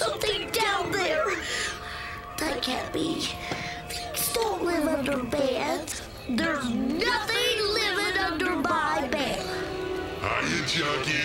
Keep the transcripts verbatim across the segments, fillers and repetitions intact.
something down there. That can't be. Things don't live under beds. There's nothing living under my bed. Hiya, Chucky.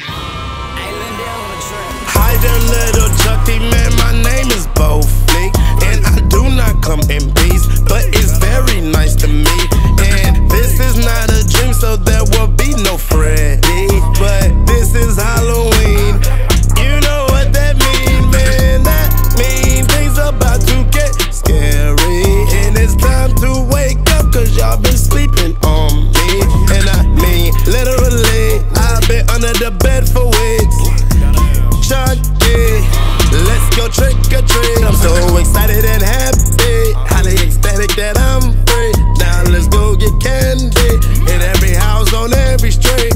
Hi there, little Chucky, man, my name is Fleek, and I do not come in peace, but it's very nice to me. And this is not a dream, so there will be no Freddy, but this is Halloween. You know what that means, man? That means things about to get scary, and it's time to wake up, cause y'all been sleeping on me. And I mean, literally, I've been under the bed for weeks. Chucky, let's go trick or treat. I'm so excited and happy, highly ecstatic that I'm free. Now let's go get candy in every house on every street.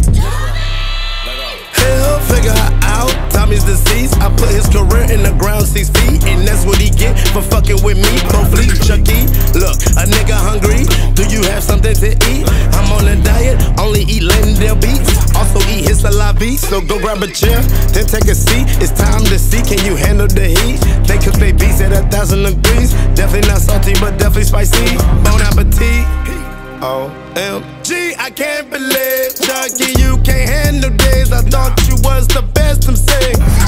He'll figure her out, Tommy's deceased. I put his career in the ground six feet, and that's what he get for fucking with me. Pro Fleek, Chucky, look, a nigga hungry. Do you have something to eat? I'm on a diet, only eat Lendale beats. Also eat his salavi, so go grab a chair, then take a seat. It's time to see, can you handle the heat? They cook they beats at a thousand degrees. Definitely not salty, but definitely spicy. Bon appetit. O M G, I can't believe, Chucky, you can't handle this. I thought you was the best M C.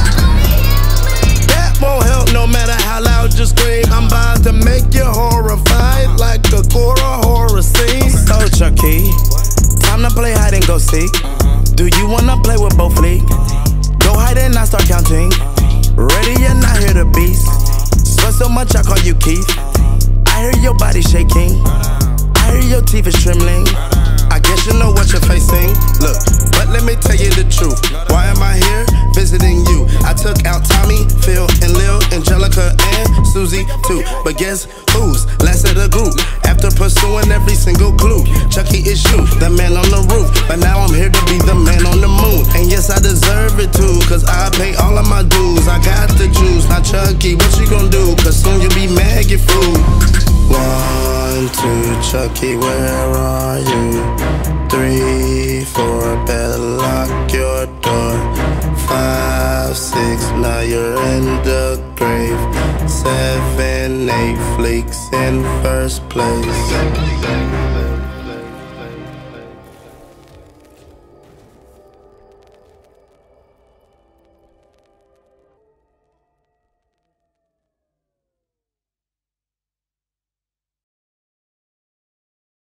That won't help no matter how loud you scream. I'm about to make you horrified like a Cora horror scene. So Chucky, time to play hide and go seek. Do you wanna play with both Fleek? Go hide and I start counting. Ready or not, hear the beast. Sweat so much I call you Keith. I hear your body shaking, I hear your teeth is trembling. I guess you know what you're facing. Look, but let me tell you the truth. Why am I here visiting you? I took out Tommy, Phil, and Lil, Angelica, and Susie too. But guess who's last of the group? After pursuing every single clue, Chucky is you, the man on the roof. But now I'm here to be the man on the moon. And yes, I deserve it too, cause I pay all of my dues. I got the juice. Now Chucky, what you gonna do? Cause soon you'll be mad, get food. One, two, Chucky, where are you? Three, four, better lock your door. Five, six, now you're in the grave. Seven, eight, Fleek's in first place.